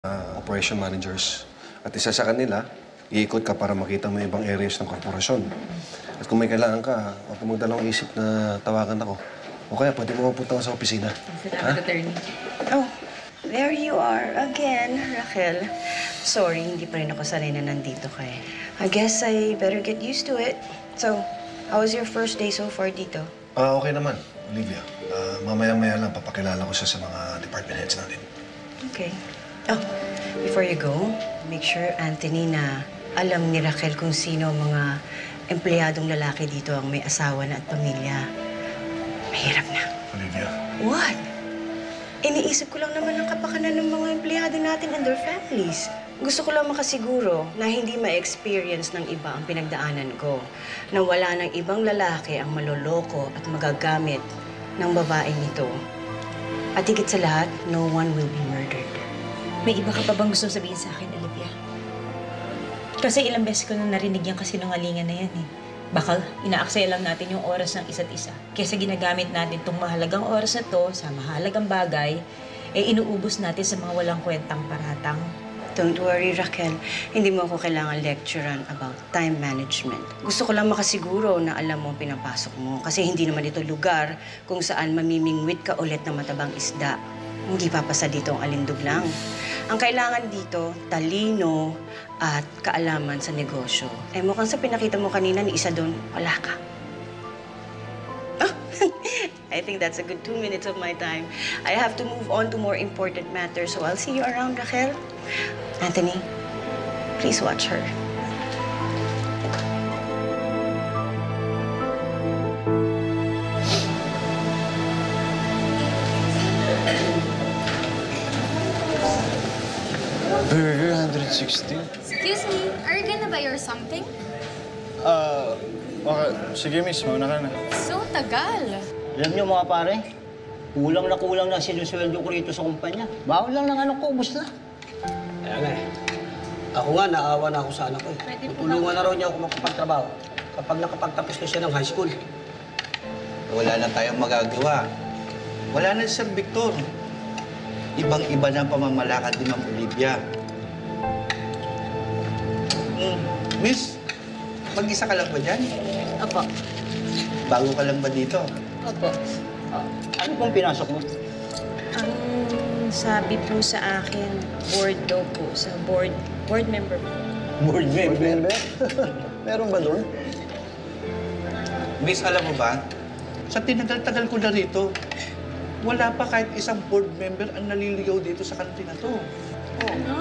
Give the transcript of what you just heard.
operation managers. At isa sa kanila, iikot ka para makita mo yung ibang areas ng korporasyon. At kung may kailangan ka, huwag mo magdalawang isip na tawagan ako. O kaya, pwede mo mapunta ka sa opisina. Salamat, attorney. Oh, there you are again, Raquel. Sorry, hindi pa rin ako sanay na nandito ka eh. I guess I better get used to it. So, how was your first day so far dito? Okay naman, Olivia. Mamaya-maya lang papakilala ko siya sa mga department heads natin. Okay. Oh, before you go, make sure, Anthony, na alam ni Raquel kung sino ang mga empleyadong lalaki dito ang may asawa na at pamilya. Mahirap na. Olivia. What? Iniisip ko lang naman ang kapakanan ng mga empleyado natin and their families. Gusto ko lang makasiguro na hindi ma-experience ng iba ang pinagdaanan ko. Na wala ng ibang lalaki ang maloloko at magagamit ng babaeng ito. At higit sa lahat, no one will be murdered. May iba ka pa bang gusto sabihin sa akin, Olivia? Kasi ilang beses ko na narinig yung kasinungalingan na yan eh. Baka inaaksaya lang natin yung oras ng isa't isa. Kesa ginagamit natin itong mahalagang oras na to sa mahalagang bagay, eh inuubos natin sa mga walang kwentang paratang. Don't worry, Raquel. Hindi mo ako kailangan lecturean about time management. Gusto ko lang makasiguro na alam mo ang pinapasok mo. Kasi hindi naman ito lugar kung saan mamimingwit ka ulit ng matabang isda. Hindi papasa dito ang alindog lang. Ang kailangan dito, talino at kaalaman sa negosyo. Eh mukhang sa pinakita mo kanina ni isa doon, wala ka. Oh, I think that's a good 2 minutes of my time. I have to move on to more important matters, so I'll see you around, Raquel. Anthony, please watch her. Burger, 160. Excuse me, are you gonna buy or something? Okay. Sige, miss. Mauna ka na. So tagal. Alam niyo mga pare, kulang na sinusweldo ko rito sa kumpanya. Bawal lang ng anak ko, ubos na. Kaya nga eh. Ako nga, naawa na ako sa anak ko eh. Tutulungan na raw niya ako makapagtrabaho kapag nakapagtapos na siya ng high school. Wala na tayong magagawa. Wala na si Sir Victor. Ibang-iba na ang pamamalakad ni Ma'am Olivia. Miss, mag-isa ka lang ba dyan? Opo. Bago ka lang ba dito? Opo. Ano pong pinasok mo? Ang sabi po sa akin, board daw po, sa board member po. Board member. Meron ba doon? Miss, alam mo ba? Sa tinagal-tagal ko na rito, wala pa kahit isang board member ang naliligaw dito sa country na to. Oh.